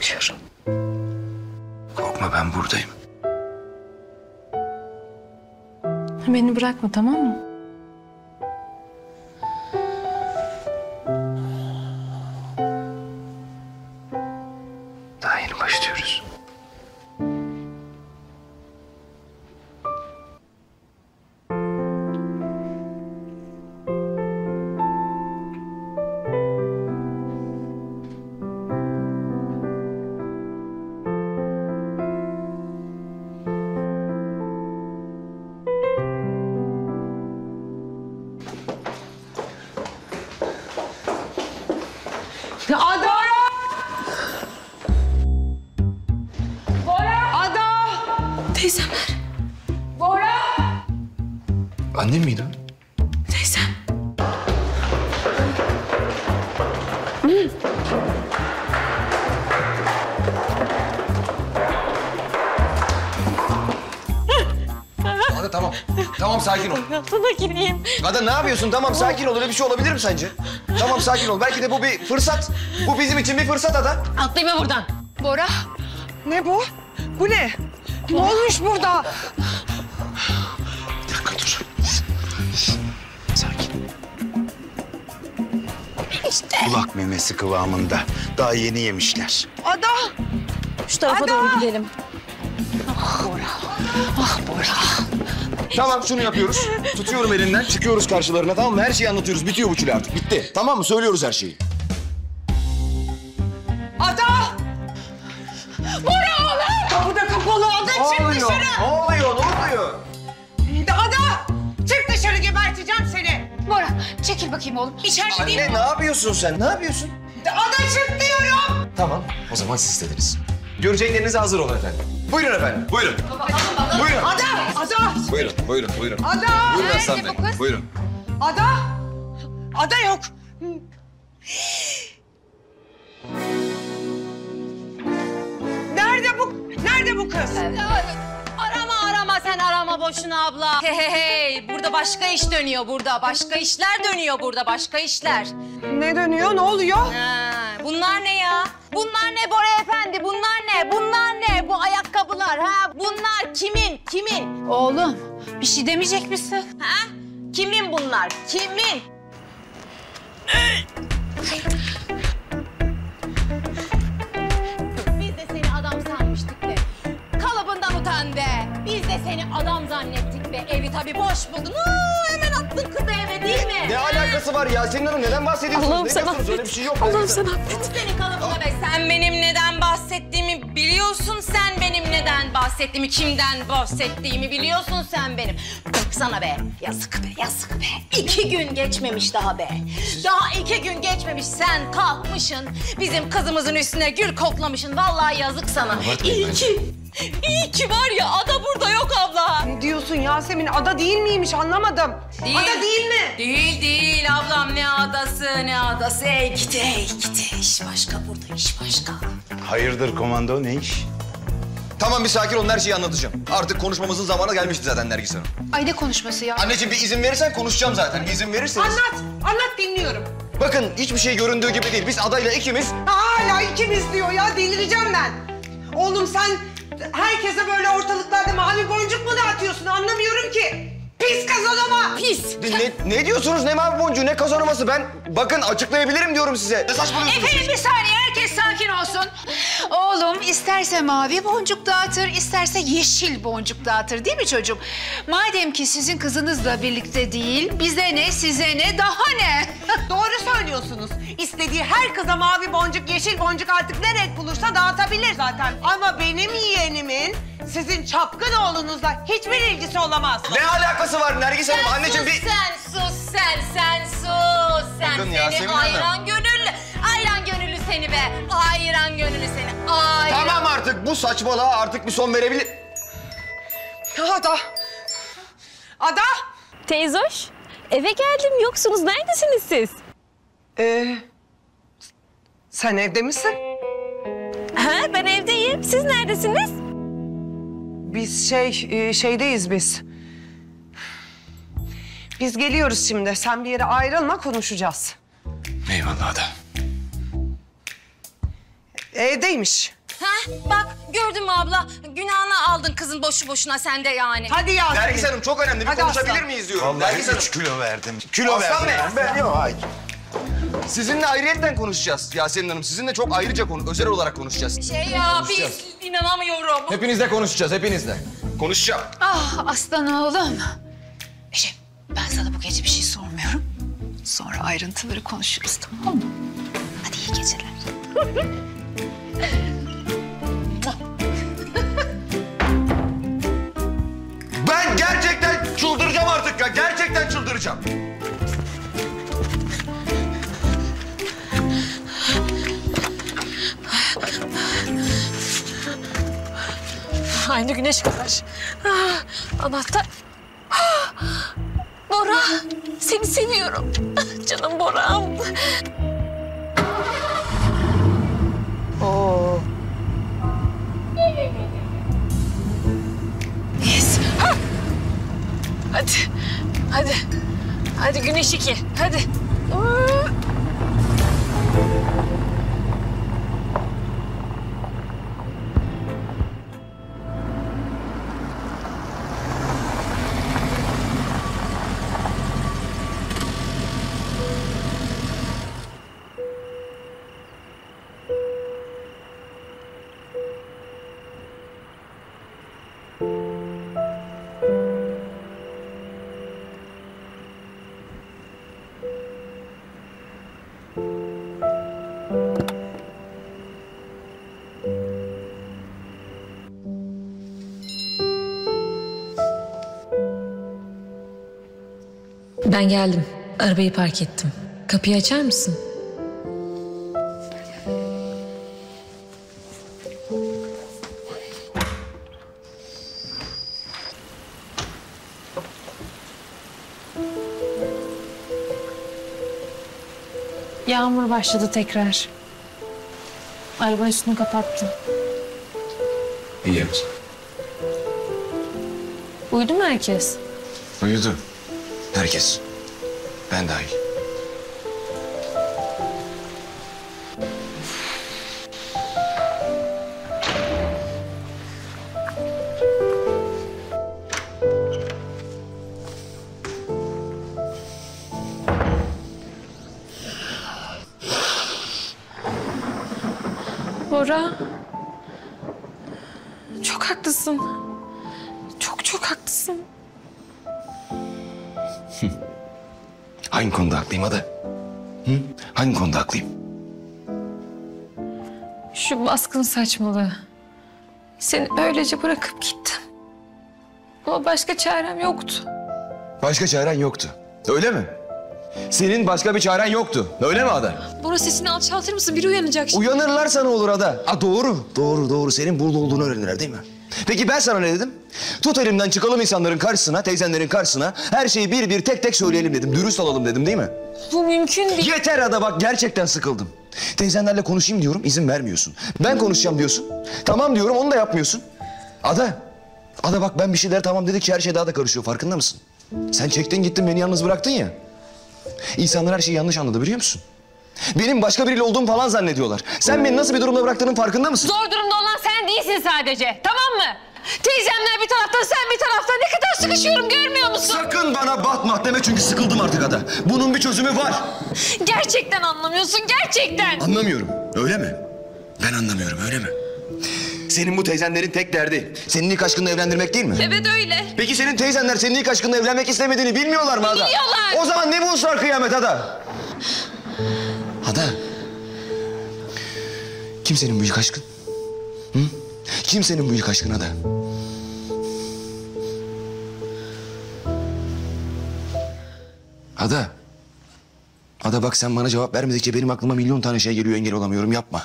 Korkuyorum. Korkma, ben buradayım. Beni bırakma, tamam mı? Daha yeni başlıyoruz. Ada! Bora! Ada! Teyzemler. Bora! Annem miydi o? Teyzem. Ada tamam. Tamam, sakin ol. Altına gireyim. Ada ne yapıyorsun? Tamam, sakin ol. Öyle bir şey olabilir mi sence? Tamam, sakin ol. Belki de bu bir fırsat. Bu bizim için bir fırsat Ada. Atlayayım buradan. Bora! Ne bu? Bu ne? Ne olmuş burada? Bir dakika dur. Sakin. Kulak memesi kıvamında. Daha yeni yemişler. Ada! Şu tarafa doğru gidelim. Tamam, şunu yapıyoruz. Tutuyorum elinden, çıkıyoruz karşılarına, tamam mı? Her şeyi anlatıyoruz. Bitiyor bu çile artık. Bitti. Tamam mı? Söylüyoruz her şeyi. Ada! Bora oğlum! Kapı da kapalı. Ada çık dışarı! Ne oluyor? Ne oluyor? Ada! Çık dışarı, geberteceğim seni! Bora, çekil bakayım oğlum. İçeride değil mi? Anne, ne yapıyorsun sen? Ne yapıyorsun? Ada çık diyorum! Tamam, o zaman siz istediniz. Göreceklerinize hazır olun efendim. Buyurun efendim, buyurun. Buyurun. Ada! Ada! Buyurun, buyurun, buyurun. Ada! Buyurun Aslan Nerede Bey, bu kız? buyurun. Ada! Ada yok. Nerede bu kız? Arama sen arama boşuna abla. Hey, burada başka iş dönüyor burada. Başka işler dönüyor burada, başka işler. Ne dönüyor? Ne oluyor? Ha, bunlar ne ya? Bunlar ne Bora Efendi? Bunlar ne? Bunlar ne? Bu ayakkabılar ha? Bunlar kimin? Kimin? Oğlum, bir şey demeyecek misin? Ha? Kimin bunlar? Kimin? Biz de seni adam sanmıştık be. Kalıbından utan be. Biz de seni adam zannettik be. Evi tabii boş buldun. Hemen attın kızı eve değil mi? Ne alakası var Yasemin Hanım? Neden bahsediyorsunuz? Allah'ım ne sen diyorsunuz? Öyle affet. bir şey yok. Allah'ım sen affet. Senin kalıbına be. Sen benim neden bahsettiğimi biliyorsun. Sen benim neden bahsettiğimi, kimden bahsettiğimi biliyorsun sen benim. Baksana be. Yazık be, yazık be. 2 gün geçmemiş daha be. Daha 2 gün geçmemiş. Sen kalkmışsın. Bizim kızımızın üstüne gül koklamışsın. Vallahi yazık sana. İyi ki var ya Ada burada yok abla. Ne diyorsun Yasemin? Ada değil miymiş? Anlamadım. Değil. Ada değil mi? Değil ablam, ne adası ne adası. Ey gidi iş başka burada, iş başka. Hayırdır komando, ne iş? Tamam, bir sakin olun, her şeyi anlatacağım. Artık konuşmamızın zamanı gelmişti zaten Nergis Hanım. Ay ne konuşması ya? Anneciğim, bir izin verirsen konuşacağım zaten. İzin verirseniz. Anlat dinliyorum. Bakın, hiçbir şey göründüğü gibi değil. Biz adayla ikimiz... Hala ikimiz diyor ya, delireceğim ben. Oğlum sen herkese böyle ortalıklarda mavi boncuk mu dağıtıyorsun? Anlamıyorum ki. Pis kazanama. Pis. Ne diyorsunuz? Ne mavi boncuğu, ne kazanması? Ben bakın açıklayabilirim diyorum size. Ne saçmalıyorsunuz? Efendim bir saniye, herkes sakin olsun. Oğlum isterse mavi boncuk dağıtır, isterse yeşil boncuk dağıtır değil mi çocuğum? Madem ki sizin kızınızla birlikte değil, bize ne, size ne, daha ne? Doğru söylüyorsunuz. İstediği her kıza mavi boncuk, yeşil boncuk artık ne renk bulursa dağıtabilir zaten. Ama benim yeğenimin sizin çapkın oğlunuzla hiçbir ilgisi olamaz. Ne alakası var Nergis Hanım? Anneciğim bir... Sen sus. Sen Bakın seni Yasemin Hanım. ayran gönüllü seni be. Ayran gönüllü seni. Ayran. Tamam artık, bu saçmalığa artık bir son verebilir... Ada! Teyzoş, eve geldim. Yoksunuz. Neredesiniz siz? Sen evde misin? Ha, ben evdeyim. Siz neredesiniz? Biz şeydeyiz biz. Biz geliyoruz şimdi. Sen bir yere ayrılma, konuşacağız. Eyvallah Ada. Evdeymiş. Ha bak gördün mü abla? Günahını aldın kızın boşu boşuna sen de yani. Hadi Yasemin. Nergis Hanım çok önemli bir Hadi konuşabilir aslan. miyiz diyorum. Vallahi Nergis Hanım. 3 kilo verdim. Kilo Aslan verdim. Bey. Ben yok hayır. Sizinle ayrıyetten konuşacağız Yasemin Hanım. Sizinle çok ayrıca özel olarak konuşacağız. Şey ya biz inanamıyorum. Hepinizle konuşacağız, hepinizle. Konuşacağım. Ah aslan oğlum. Eşim ben sana bu gece bir şey sormuyorum. Sonra ayrıntıları konuşuruz tamam mı? Hadi iyi geceler. Ben gerçekten çıldıracağım artık ya. Gerçekten çıldıracağım. Aynı güneş kadar. Anahtar. Bora, seni seviyorum. Canım Bora'm. Yes. Ha! Hadi, hadi. Hadi güneş 2, hadi. Ben geldim. Arabayı park ettim. Kapıyı açar mısın? Yağmur başladı tekrar. Arabanın üstünü kapattım. İyi yapsın. Uyudu mu herkes? Uyudu. Herkes. Ben dahil. Bora. Çok haklısın. Çok haklısın. Hangi konuda haklıyım Ada? Hı? Hangi konuda haklıyım? Şu baskın saçmalığı. Seni öylece bırakıp gittim. Ama başka çarem yoktu. Başka çaren yoktu. Öyle mi? Senin başka bir çaren yoktu. Öyle mi Ada? Bora sesini alçaltır mısın? Biri uyanacak şimdi. Uyanırlarsa ne olur Ada? Ha doğru. Doğru. Senin burada olduğunu öğrenirler değil mi? Peki ben sana ne dedim? Tut elimden çıkalım insanların karşısına, teyzenlerin karşısına. Her şeyi bir bir tek tek söyleyelim dedim. Dürüst olalım dedim değil mi? Bu mümkün değil. Yeter Ada bak gerçekten sıkıldım. Teyzenlerle konuşayım diyorum izin vermiyorsun. Ben konuşacağım diyorsun. Tamam diyorum onu da yapmıyorsun. Ada bak ben bir şeyler tamam dedikçe her şey daha da karışıyor farkında mısın? Sen çektin gittin beni yalnız bıraktın ya. İnsanlar her şeyi yanlış anladı biliyor musun? Benim başka biriyle olduğumu falan zannediyorlar. Sen beni nasıl bir durumda bıraktığının farkında mısın? Zor durumda olan sen değilsin sadece. Tamam mı? Teyzemler bir taraftan, sen bir taraftan. Ne kadar sıkışıyorum görmüyor musun? Sakın bana batma deme çünkü sıkıldım artık Ada. Bunun bir çözümü var. Gerçekten anlamıyorsun, gerçekten. Anlamıyorum. Öyle mi? Ben anlamıyorum öyle mi? Senin bu teyzenlerin tek derdi senin ilk aşkınla evlendirmek değil mi? Evet öyle. Peki senin teyzenler senin ilk aşkınla evlenmek istemediğini bilmiyorlar mı Ada? Biliyorlar. O zaman ne bu ısrar kıyamet Ada? Ada. Kim senin bu ilk aşkın? Hı? Kim senin bu ilk aşkın Ada? Ada. Ada bak sen bana cevap vermedikçe benim aklıma milyon tane şey geliyor engel olamıyorum yapma.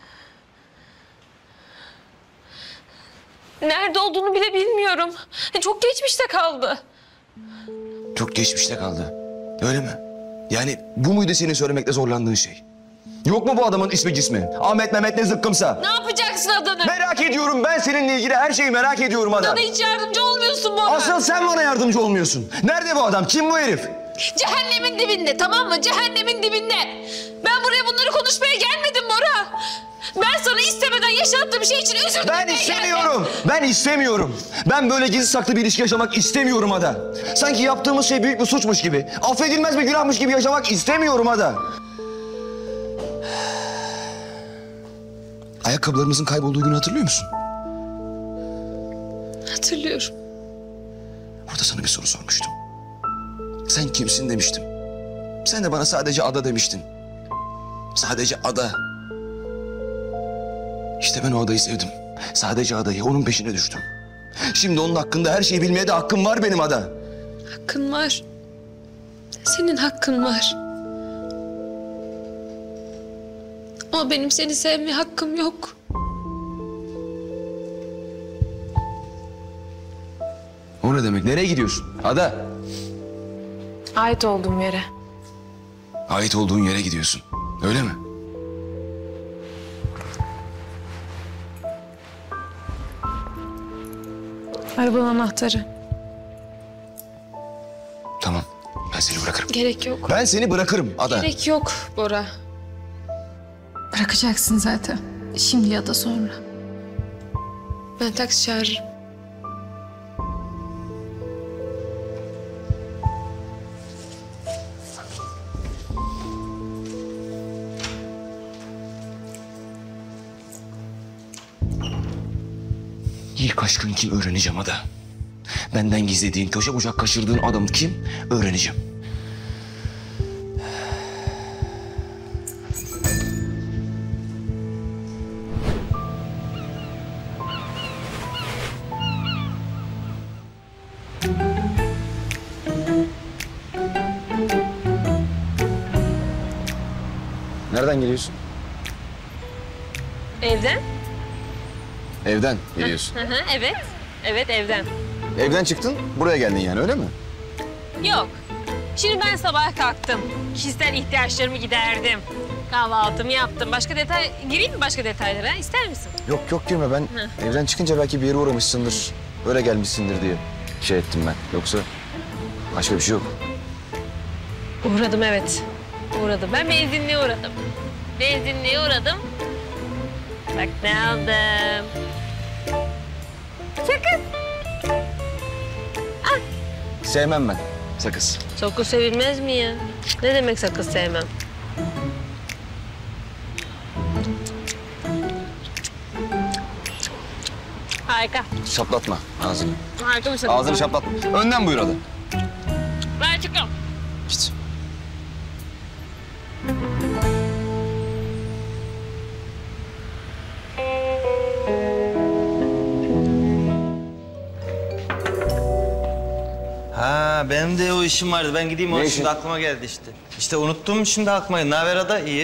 Nerede olduğunu bile bilmiyorum. Çok geçmişte kaldı. Çok geçmişte kaldı. Öyle mi? Yani bu muydu senin söylemekte zorlandığın şey? Yok mu bu adamın ismi cismi? Ahmet Mehmet ne zıkkımsa. Ne yapacaksın adını? Merak ediyorum ben seninle ilgili her şeyi merak ediyorum Ada. Bana hiç yardımcı olmuyorsun Bora. Asıl sen bana yardımcı olmuyorsun. Nerede bu adam? Kim bu herif? Cehennemin dibinde, tamam mı? Cehennemin dibinde. Ben buraya bunları konuşmaya gelmedim Bora. Ben sana istemeden yaşattığım şey için özür dilerim. Ben istemiyorum. Ben istemiyorum. Ben böyle gizli saklı bir ilişki yaşamak istemiyorum Ada. Sanki yaptığımız şey büyük bir suçmuş gibi, affedilmez bir günahmış gibi yaşamak istemiyorum Ada. Ayakkabılarımızın kaybolduğu günü hatırlıyor musun? Hatırlıyorum. Orada sana bir soru sormuştum. Sen kimsin demiştim. Sen de bana sadece Ada demiştin. Sadece Ada. İşte ben o Ada'yı sevdim. Sadece Ada'yı, onun peşine düştüm. Şimdi onun hakkında her şeyi bilmeye de hakkım var benim Ada. Hakkın var. Senin hakkın var. Ama benim seni sevmeye hakkım yok. O ne demek? Nereye gidiyorsun? Ada. Ait olduğum yere. Ait olduğun yere gidiyorsun. Öyle mi? Arabanın anahtarı. Tamam. Ben seni bırakırım. Gerek yok. Ben seni bırakırım Ada. Gerek yok Bora. Bırakacaksın zaten. Şimdi ya da sonra. Ben taksi çağırırım. İlk aşkın kim öğreneceğim Ada. Benden gizlediğin, köşe bucak kaçırdığın adam kim öğreneceğim. Nereden geliyorsun? Evden? Evden geliyorsun. Evet. Evet, evden. Evden çıktın, buraya geldin yani öyle mi? Yok. Şimdi ben sabah kalktım. Kişisel ihtiyaçlarımı giderdim. Kahvaltımı yaptım. Başka detay... Gireyim mi başka detaylara? İster misin? Yok yok girme, ben evden çıkınca belki bir yere uğramışsındır, öyle gelmişsindir diye şey ettim ben. Yoksa başka bir şey yok. Uğradım, evet. Uğradım. Ben benzinliğe uğradım. Benzinliğe uğradım. Bak ne aldım. Sakız. Sevmem ben sakız. Sakız sevilmez mi ya? Ne demek sakız sevmem? Harika. Şaplatma ağzını. Harika bir sakız. Ağzını şaplatma. Önden buyur Ada. Ben çıkıyorum. Git. Ha benim de o işim vardı. Ben gideyim, o Ne şimdi işin? aklıma geldi işte. İşte unuttum şimdi aklıma. Ne haber Ada? İyi.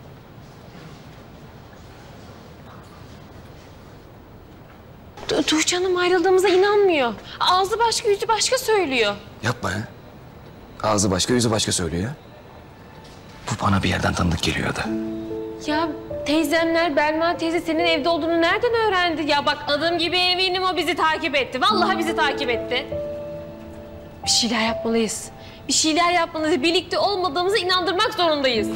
Tuğçe Hanım ayrıldığımıza inanmıyor. Ağzı başka, yüzü başka söylüyor. Yapma ya. Ağzı başka, yüzü başka söylüyor ya. Bu bana bir yerden tanıdık geliyor Ada. Ya teyzemler, Belma teyze senin evde olduğunu nereden öğrendi? Ya bak adım gibi eminim o bizi takip etti. Vallahi bizi takip etti. Bir şeyler yapmalıyız. Bir şeyler yapmalıyız. Birlikte olmadığımızı inandırmak zorundayız.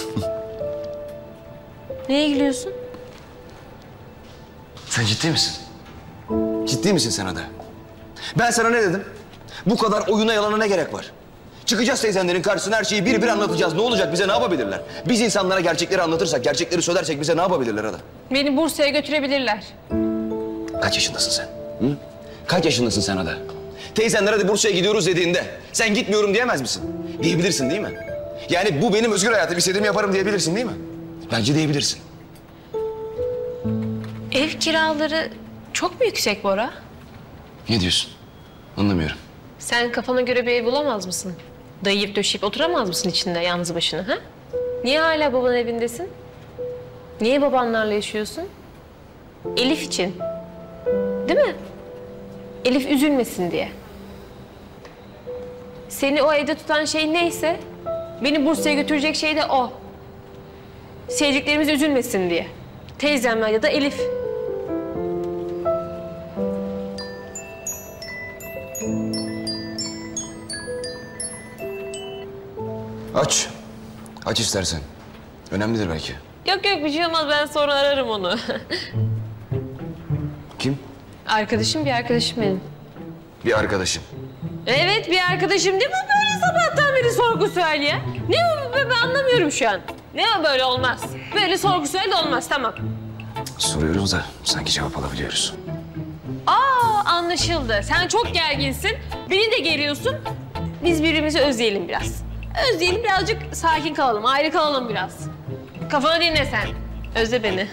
Neye gülüyorsun? Sen ciddi misin? Ciddi misin sen Ada? Ben sana ne dedim? Bu kadar oyuna yalana ne gerek var? Çıkacağız teyzenlerin karşısına, her şeyi bir bir anlatacağız. Ne olacak, bize ne yapabilirler? Biz insanlara gerçekleri anlatırsak, gerçekleri söylersek bize ne yapabilirler Ada? Beni Bursa'ya götürebilirler. Kaç yaşındasın sen? Hı? Kaç yaşındasın sen Ada? Teyzenler hadi Bursa'ya gidiyoruz dediğinde sen gitmiyorum diyemez misin? Diyebilirsin değil mi? Yani bu benim özgür hayatım, istediğimi yaparım diyebilirsin değil mi? Bence diyebilirsin. Ev kiraları çok mu yüksek Bora? Ne diyorsun? Anlamıyorum. Sen kafana göre bir ev bulamaz mısın? Dayayıp döşeyip oturamaz mısın içinde yalnız başına ha? Niye hala babanın evindesin? Niye babanlarla yaşıyorsun? Elif için. Değil mi? Elif üzülmesin diye. Seni o evde tutan şey neyse, beni Bursa'ya götürecek şey de o. Sevdiklerimiz üzülmesin diye. Teyzemler ya da Elif. Aç. Aç istersen. Önemlidir belki. Yok bir şey olmaz, ben sonra ararım onu. Kim? Bir arkadaşım benim. Bir arkadaşım. Evet, bir arkadaşım değil mi? Böyle sabahtan beri sorgu sual ya. Ne o? Ben anlamıyorum şu an. Ne o, böyle olmaz. Böyle sorgu sual de olmaz, tamam. Soruyoruz da sanki cevap alabiliyoruz. Anlaşıldı. Sen çok gerginsin. Beni de geriyorsun. Biz birbirimizi özleyelim biraz. Özleyelim, birazcık sakin kalalım, ayrı kalalım biraz. Kafanı dinle sen. Özle beni.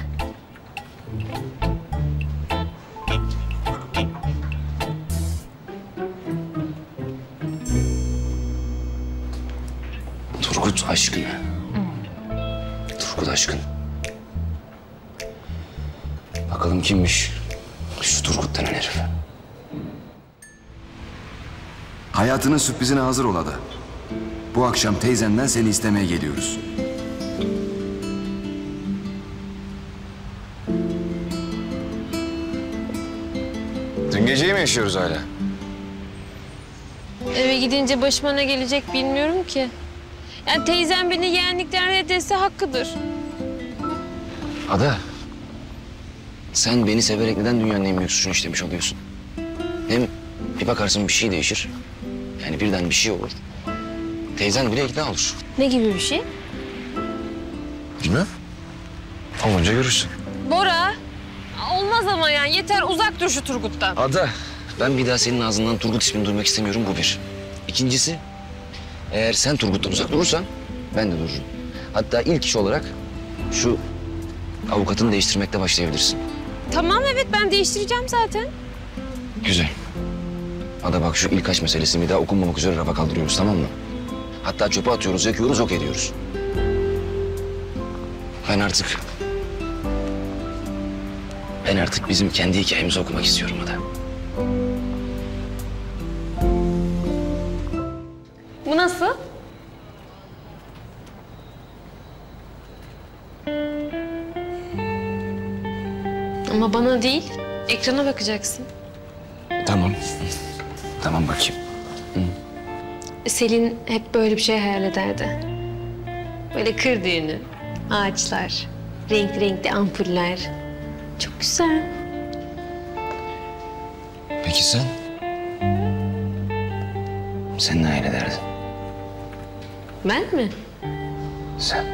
Turgut aşkın. Turgut aşkın. Bakalım kimmiş şu Turgut denen herif. Hayatının sürprizine hazır ol Ada. Bu akşam teyzenden seni istemeye geliyoruz. Dün geceyi mi yaşıyoruz hala? Eve gidince başıma ne gelecek bilmiyorum ki. Yani teyzem beni yeğenlikten reddetse hakkıdır. Ada, sen beni severek neden dünyanın en büyük suçunu işlemiş oluyorsun? Hem bir bakarsın bir şey değişir. Yani birden bir şey olur. Teyzen bile ikna olur. Ne gibi bir şey? Bilmem. Olunca görürsün. Bora, olmaz ama yani. Yeter, uzak dur şu Turgut'tan. Ada, ben bir daha senin ağzından Turgut ismini duymak istemiyorum, bu bir. İkincisi, eğer sen Turgut'tan uzak durursan ben de dururum. Hatta ilk iş olarak şu avukatını değiştirmekte başlayabilirsin. Tamam, evet, ben değiştireceğim zaten. Güzel. Ada bak, şu ilk aşk meselesini bir daha okunmamak üzere rafa kaldırıyoruz, tamam mı? Hatta çöpe atıyoruz, yakıyoruz, yok ediyoruz. Ben artık bizim kendi hikayemizi okumak istiyorum Ada. Bu nasıl? Ama bana değil, ekrana bakacaksın. Tamam. Tamam, bakayım. Selin hep böyle bir şey hayal ederdi. Böyle kır düğünü, ağaçlar, renkli renkli ampuller. Çok güzel. Peki sen? Sen ne hayal ederdin? Ben mi? Sen?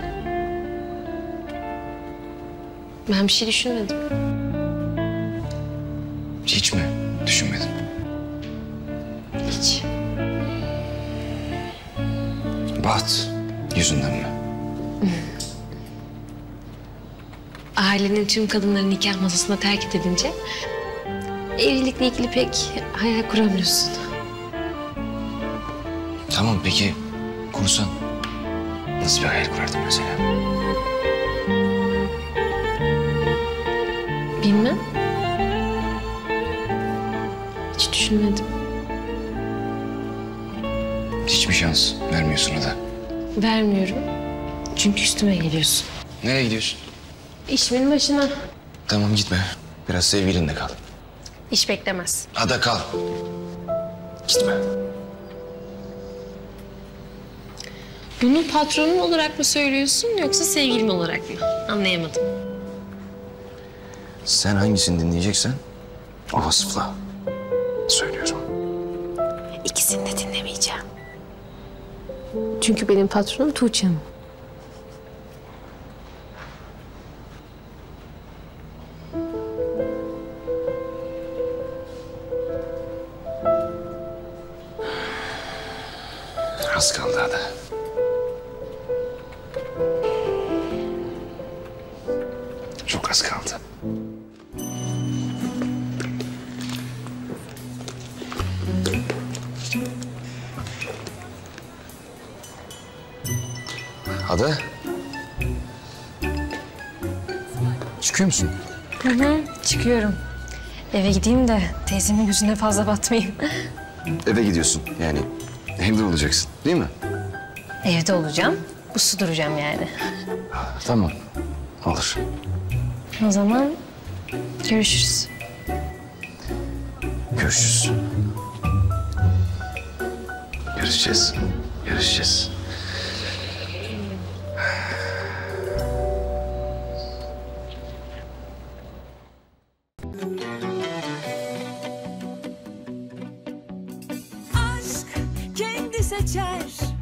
Ben bir şey düşünmedim. Hiç mi düşünmedin? Hiç. Baht yüzünden mi? Ailenin tüm kadınları nikah masasında terk edilince evlilikle ilgili pek hayal kuramıyorsun. Tamam, peki kursan nasıl bir hayal kurardın mesela? Bilmem. Hiç düşünmedim. Hiçbir şans vermiyorsun Ada. Vermiyorum. Çünkü üstüme geliyorsun. Nereye gidiyorsun? İşimin başına. Tamam, gitme. Biraz sevgilinle kal. İş beklemez. Ada, kal. Gitme. Bunu patronun olarak mı söylüyorsun yoksa sevgilim olarak mı? Anlayamadım. Sen hangisini dinleyeceksen o vasıfla söylüyorum. İkisini de dinlemeyeceğim. Çünkü benim patronum Tuğçe Hanım. Az kaldı Ada. Çok az kaldı. Ada. Çıkıyor musun? Çıkıyorum. Eve gideyim de teyzemin gözüne fazla batmayayım. Eve gidiyorsun yani. Evde olacaksın, değil mi? Evde olacağım. Uslu duracağım yani. Tamam. Olur. O zaman görüşürüz. Görüşürüz. Görüşeceğiz. Görüşeceğiz. aşk kendi seçer.